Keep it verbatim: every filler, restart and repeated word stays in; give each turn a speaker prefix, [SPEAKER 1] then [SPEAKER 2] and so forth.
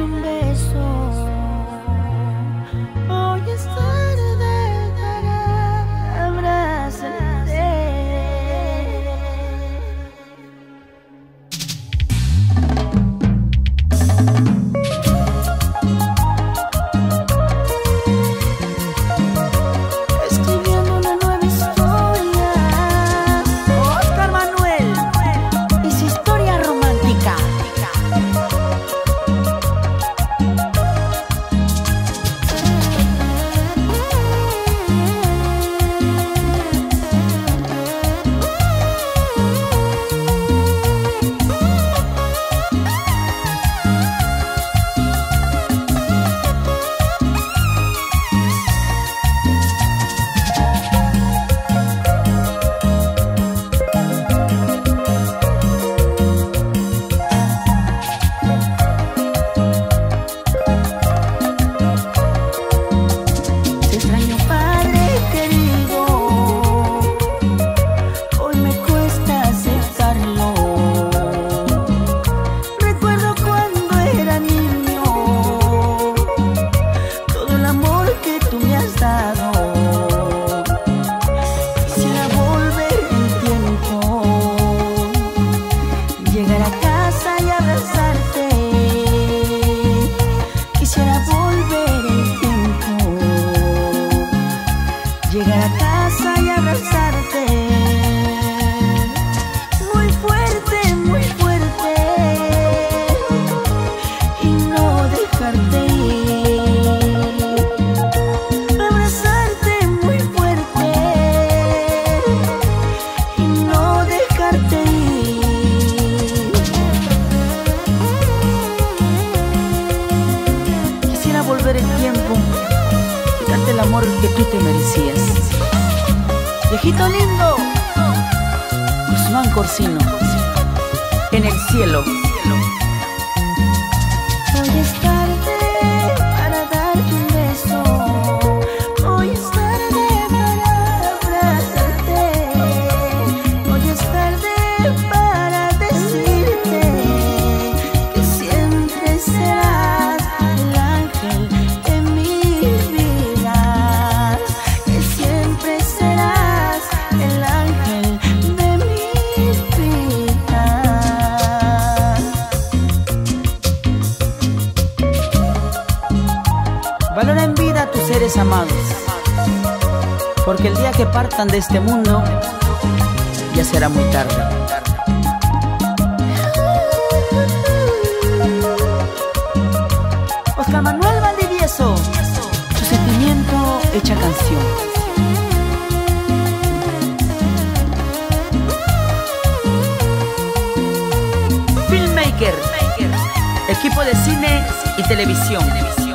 [SPEAKER 1] darte un beso. Hoy es tarde para abrazarte. Escribiendo una nueva historia. Oscar Manuel y su historia romántica. Llegar a casa y abrazarte. Quisiera volver el tiempo. Llegar a casa y abrazarte. Muy fuerte, muy fuerte. Y no dejarte ir. Abrazarte muy fuerte. Y no dejarte ir. Volver el tiempo y darte el amor que tú te merecías. Viejito lindo, Guzmán Corsino, en el cielo. Hoy es tarde para darte un beso. Hoy es tarde para abrazarte. Hoy es tarde para decirte que siempre serás el ángel de mi vida, que siempre serás el ángel de mi vida. Valora en vida a tus seres amados, porque el día que partan de este mundo ya será muy tarde. Oscar Manuel Valdivieso, su sentimiento hecha canción. Filmmaker, equipo de cine y televisión.